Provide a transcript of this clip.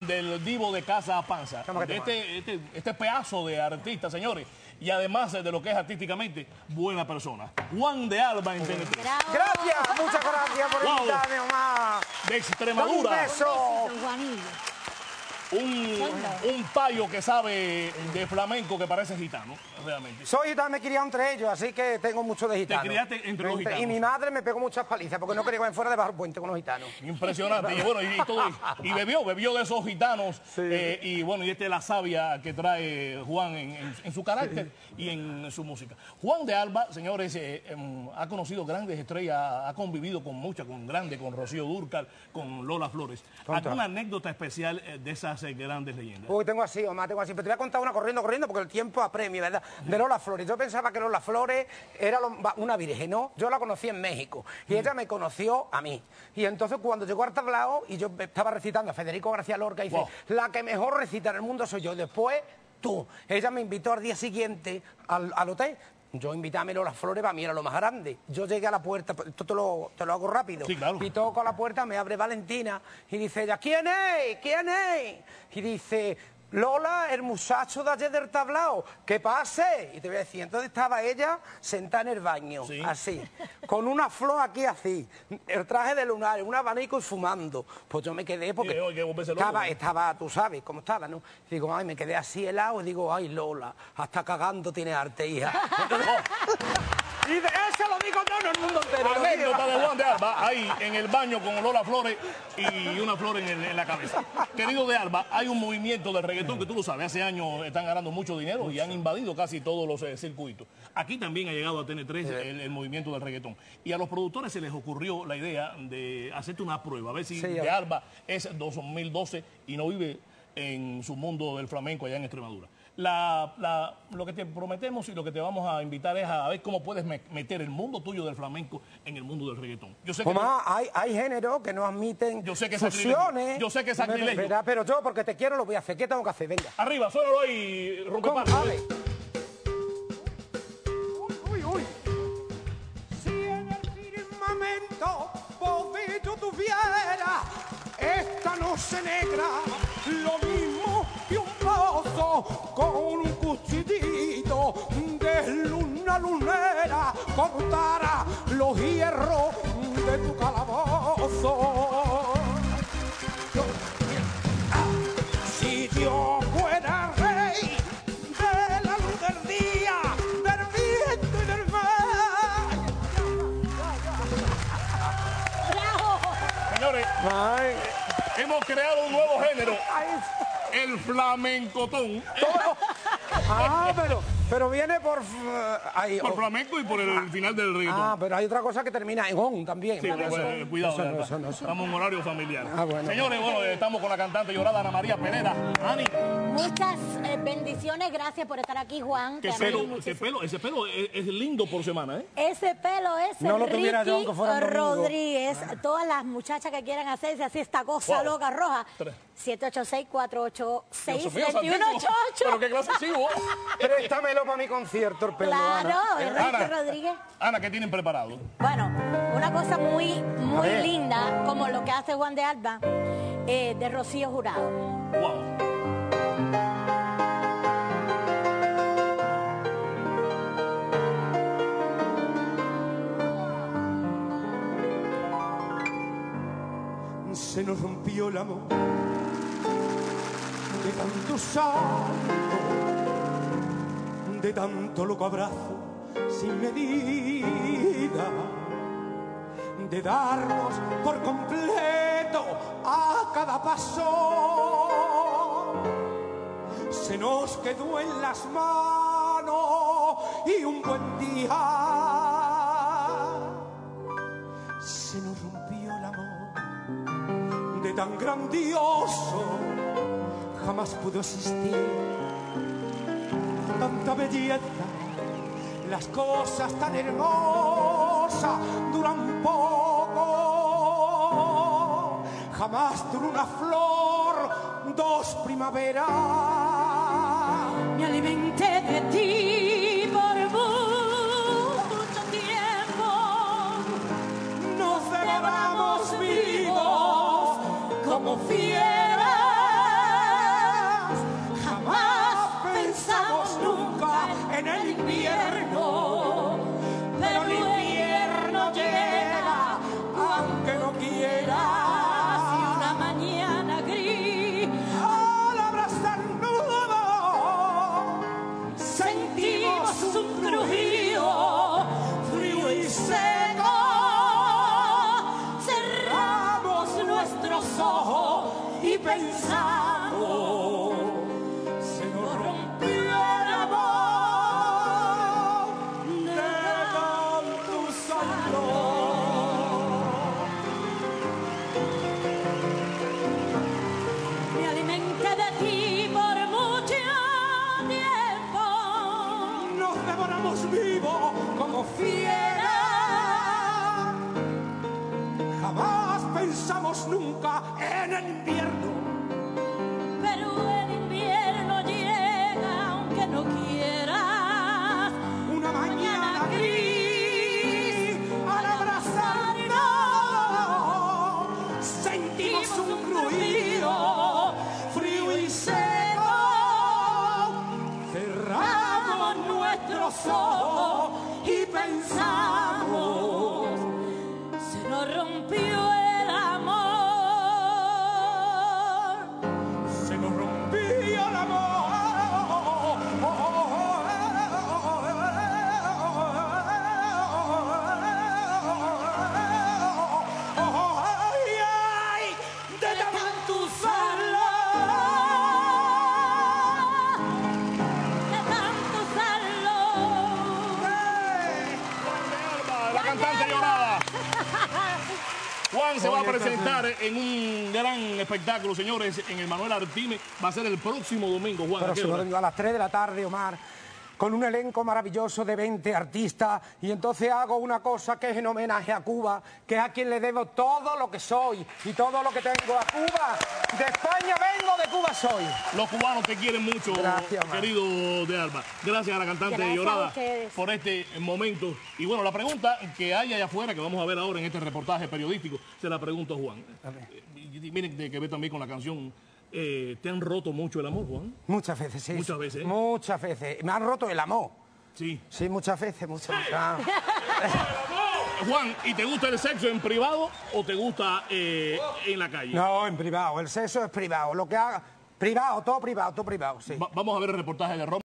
del divo de Casa Panza, este pedazo de artista, señores, y además de lo que es artísticamente, buena persona. Juan de Alba en TNT. Gracias, muchas gracias por invitarme, mamá. De Extremadura. Un beso. Un payo que sabe de flamenco que parece gitano, realmente. Soy gitano, me he criado entre ellos, así que tengo mucho de gitano. Te criaste entre los gitanos. Y mi madre me pegó muchas palizas porque no quería que me fuera debajo del puente con los gitanos. Impresionante. Y bueno, y bebió de esos gitanos. Sí. Y bueno, y esta es la savia que trae Juan en su carácter y en su música. Juan de Alba, señores, ha conocido grandes estrellas, ha convivido con muchas, con Rocío Dúrcal, con Lola Flores. ¿Alguna anécdota especial de esas grandes leyendas? Uy, tengo así, Omar, tengo así. Pero te voy a contar una corriendo, porque el tiempo apremia, ¿verdad? De Lola Flores. Yo pensaba que Lola Flores era una virgen, ¿no? Yo la conocí en México y ella me conoció a mí. Y entonces cuando llegó al tablao y yo estaba recitando a Federico García Lorca y dice, la que mejor recita en el mundo soy yo. Después, tú. Ella me invitó al día siguiente al hotel. Yo invité a Lola Flores, para mí era lo más grande. Yo llegué a la puerta, esto te lo hago rápido. Sí, claro. Y toco a la puerta, me abre Valentina y dice ella, ¿quién es? ¿Quién es? Y dice, Lola, el muchacho de ayer del tablao, que pase. Y te voy a decir, entonces estaba ella sentada en el baño, así, con una flor aquí así, el traje de lunar, un abanico y fumando. Pues yo me quedé porque estaba, tú sabes cómo estaba, ¿no? Digo, ay, me quedé así helado y digo, ay, Lola, hasta cagando tiene arte, hija. Y de eso lo digo todo el mundo entero. Anécdota de Juan de Alba, ahí en el baño con Lola Flores y una flor en la cabeza. Querido de Alba, hay un movimiento del reggaetón que tú lo sabes, hace años están ganando mucho dinero y han invadido casi todos los circuitos. Aquí también ha llegado a TN3 el movimiento del reggaetón. Y a los productores se les ocurrió la idea de hacerte una prueba, a ver si de Alba es 2012 y no vive en su mundo del flamenco allá en Extremadura. Lo que te prometemos y lo que te vamos a invitar es a ver cómo puedes meter el mundo tuyo del flamenco en el mundo del reggaetón. Yo sé que hay géneros que no admiten fusiones. Yo sé que es sacrilegio. Pero yo, porque te quiero, lo voy a hacer. ¿Qué tengo que hacer? Venga. Arriba, suénalo ahí, Rompepato. Uy. Si en el firmamento yo tuviera esta noche negra, lo mismo que un pozo con un cuchillito de luna lunera cortara los hierros de tu calabozo. Si yo fuera rey de la luz del día, del viento y del mar. Señores, hemos creado un nuevo género. El flamencotón. Pero viene por flamenco y por el final del reggaetón. Pero hay otra cosa que termina en on también. Sí, cuidado. No. Estamos en horario familiar. Bueno. Señores, estamos con la cantante llorada Ana María Pereda. Ani. Muchas bendiciones, gracias por estar aquí, Juan. Ese pelo es lindo por semana, ¿eh? Ese pelo es Ricky Rodríguez. Todas las muchachas que quieran hacerse así esta cosa loca roja. 786-486-2188. Pero qué clase chivo. Préstamelo para mi concierto, el pelo. Claro, Ricky Rodríguez. Ana, ¿qué tienen preparado? Bueno, una cosa muy linda, como lo que hace Juan de Alba, de Rocío Jurado. Wow. Se nos rompió el amor de tanto salto, de tanto loco abrazo sin medida, de darnos por completo a cada paso. Se nos quedó en las manos y un buen día se nos rompió el amor de tan grandioso, jamás pudo existir tanta belleza. Las cosas tan hermosas duran poco, jamás duró una flor 2 primaveras. Me alimenté de ti por mucho tiempo, nos devoramos vivos como fieras. Juan se va a presentar en un gran espectáculo, señores, en el Manuel Artime. Va a ser el próximo domingo, Juan. Próximo domingo a las 3 de la tarde, Omar, con un elenco maravilloso de 20 artistas. Y entonces hago una cosa que es en homenaje a Cuba, que es a quien le debo todo lo que soy y todo lo que tengo a Cuba. De España vengo, de Cuba soy. Los cubanos te quieren mucho, gracias, querido de Alba. Gracias a la cantante Llorada por este momento. Y bueno, la pregunta que hay allá afuera, que vamos a ver ahora en este reportaje periodístico, se la pregunto a Juan. Miren, que ver también con la canción. ¿Te han roto mucho el amor, Juan? Muchas veces, sí. Muchas veces. Muchas veces. Me han roto el amor. Sí. Sí, muchas veces, muchas veces. Juan, ¿y te gusta el sexo en privado o te gusta en la calle? No, en privado. El sexo es privado. Lo que haga... Privado, todo privado, sí. Vamos a ver el reportaje de Roma.